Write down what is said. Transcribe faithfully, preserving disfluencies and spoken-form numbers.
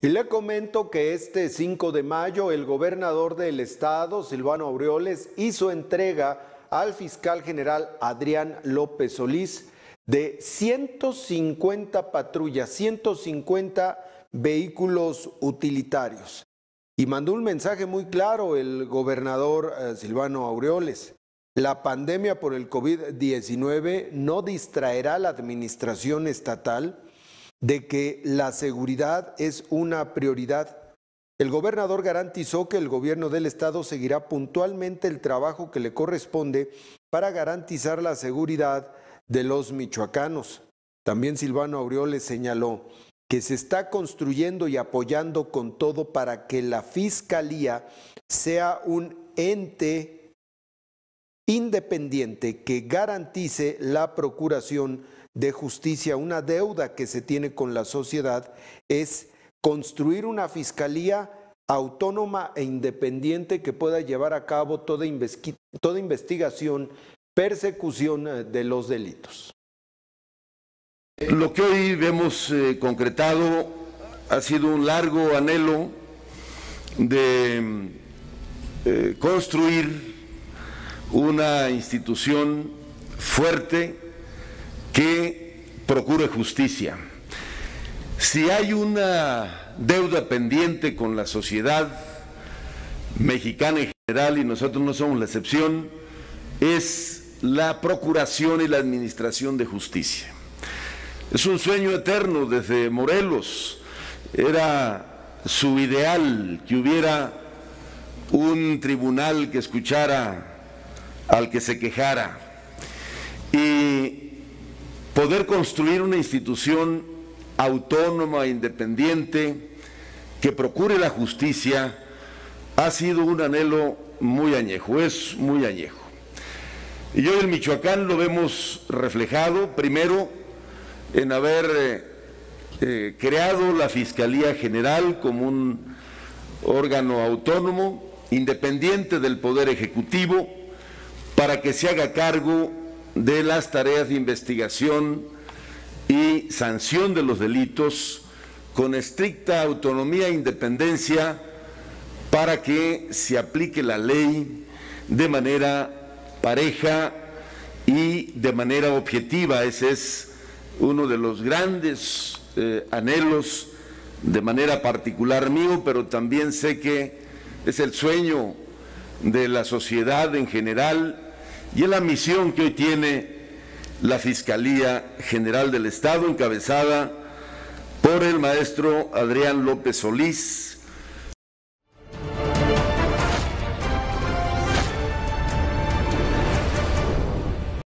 Y le comento que este cinco de mayo el gobernador del estado, Silvano Aureoles, hizo entrega al fiscal general Adrián López Solís de ciento cincuenta patrullas, ciento cincuenta vehículos utilitarios. Y mandó un mensaje muy claro el gobernador eh, Silvano Aureoles. La pandemia por el COVID diecinueve no distraerá a la administración estatal de que la seguridad es una prioridad. El gobernador garantizó que el gobierno del estado seguirá puntualmente el trabajo que le corresponde para garantizar la seguridad de los michoacanos. También Silvano Aureoles señaló que se está construyendo y apoyando con todo para que la Fiscalía sea un ente independiente que garantice la procuración de justicia. Una deuda que se tiene con la sociedad es construir una fiscalía autónoma e independiente que pueda llevar a cabo toda, toda investigación, persecución de los delitos. Lo que hoy vemos eh, concretado ha sido un largo anhelo de eh, construir una institución fuerte que procure justicia. Si hay una deuda pendiente con la sociedad mexicana en general, y nosotros no somos la excepción, es la procuración y la administración de justicia. Es un sueño eterno desde Morelos, era su ideal que hubiera un tribunal que escuchara al que se quejara y poder construir una institución autónoma, independiente, que procure la justicia, ha sido un anhelo muy añejo, es muy añejo. Y hoy en Michoacán lo vemos reflejado, primero, en haber eh, eh, creado la Fiscalía General como un órgano autónomo, independiente del Poder Ejecutivo, para que se haga cargo de las tareas de investigación y sanción de los delitos con estricta autonomía e independencia para que se aplique la ley de manera pareja y de manera objetiva. Ese es uno de los grandes eh, anhelos de manera particular mío, pero también sé que es el sueño de la sociedad en general y es la misión que hoy tiene la Fiscalía General del Estado, encabezada por el maestro Adrián López Solís,